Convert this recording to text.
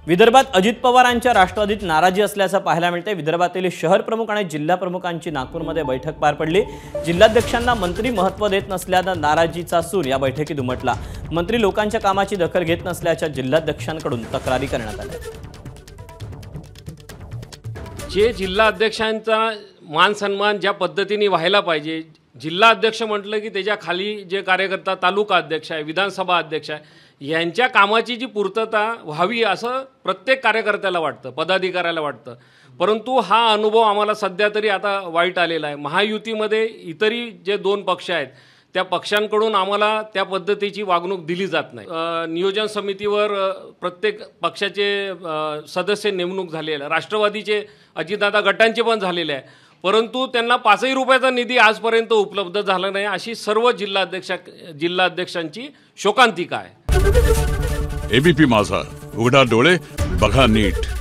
विदर्भात अजित पवारांच्या राष्ट्रवादीत नाराजी असल्याचं पाहायला मिळते। विदर्भातील शहर प्रमुख आणि जिल्हा प्रमुखांची नागपूरमध्ये बैठक पार पडली। जिल्हाध्यक्षांना मंत्री महत्त्व देत नसल्याने नाराजीचा सूर या बैठकीत उमटला। मंत्री लोकांच्या कामाची दखल घेत नसल्याच्या जिल्हाध्यक्षांकडून तक्रारी करण्यात आल्या। जे जिल्हाध्यक्षांचा मान सन्मान ज्या पद्धतीने व्हायला पाहिजे, जिल्हाध्यक्ष म्हटलं की त्याच्या खाली जे कार्यकर्ता तालुका अध्यक्ष आहे, विधानसभा अध्यक्ष आहे, यांच्या कामाची जी पूर्तता व्हावी असं प्रत्येक कार्यकर्त्याला वाटतं, पदाधिकाऱ्याला वाटतं। परंतु हा अनुभव आम्हाला सध्या तरी आता वाईट आलेला आहे। महायुतीमध्ये इतरही जे दोन पक्ष आहेत त्या पक्षांकडून आम्हाला त्या पद्धतीची वागणूक दिली जात नाही। नियोजन समितीवर प्रत्येक पक्षाचे सदस्य नेमणूक झालेले, राष्ट्रवादीचे अजितदादा गटांचे पण झालेले आहे, परंतु त्यांना 5 रुपयाचा निधी आजपर्यंत उपलब्ध झाला नाही, अशी सर्व जिल्हाध्यक्षांची शोकांतिका आहे। एबीपी माझा, उघडा डोळे बघा नीट।